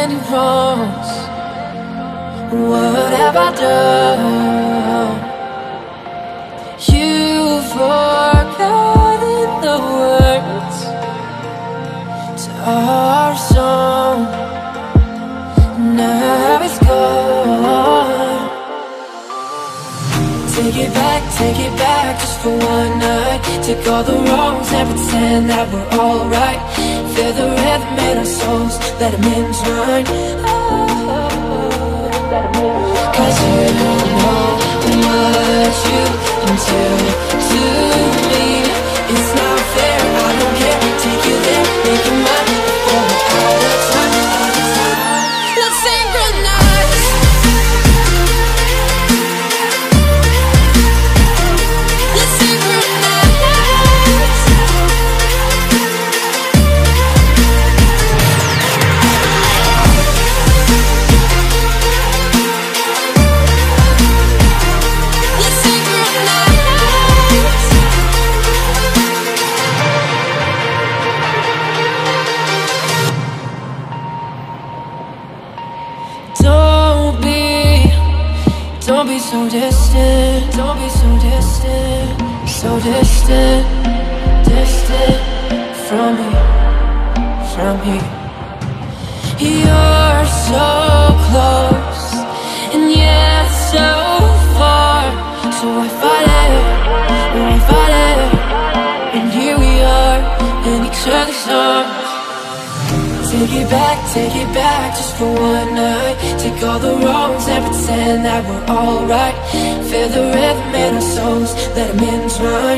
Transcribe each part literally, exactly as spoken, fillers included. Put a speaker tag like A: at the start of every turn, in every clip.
A: many wrongs. What have I done? You've forgotten the words to our song. Now it's gone. Take it back, take it back, just for one night. Take all the wrongs and pretend that we're alright. Feel the rhythm in our souls, let them entwine. Cause you don't know what you can do to me. It's not fair, I don't care. Take you there, make it mine before we're out of time. Let's synchronize. Let's synchronize. Let's synchronize. Don't be, don't be so distant. Don't be so distant, so distant, distant from me, from me. You're so close, and yet so far. So I fight it, no I fight it, and here we are in each other's arms. Take it back, take it back, just for one night. Take all the wrongs and pretend that we're alright. Feel the rhythm in our souls, let them entwine.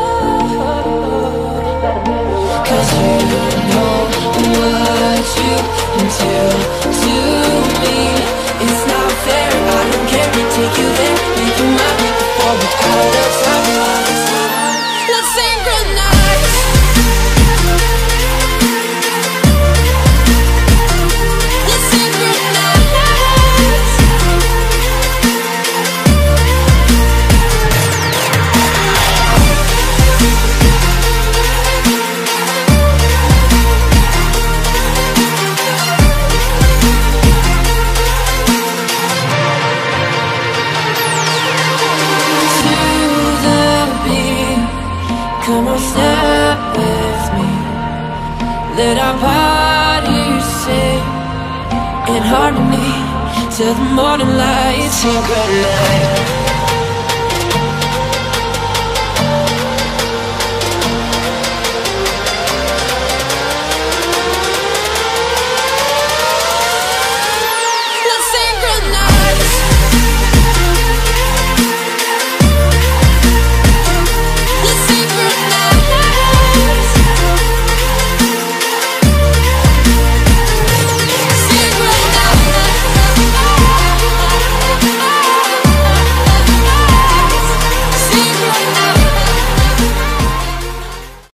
A: Cause you don't know what you can do to me. It's not fair, I don't care. Take you there, make it mine before we're out of time. Let's synchronize. Let's synchronize. To the beat, come on, step with me. Let our bodies sing in harmony till the morning light. Synchronize.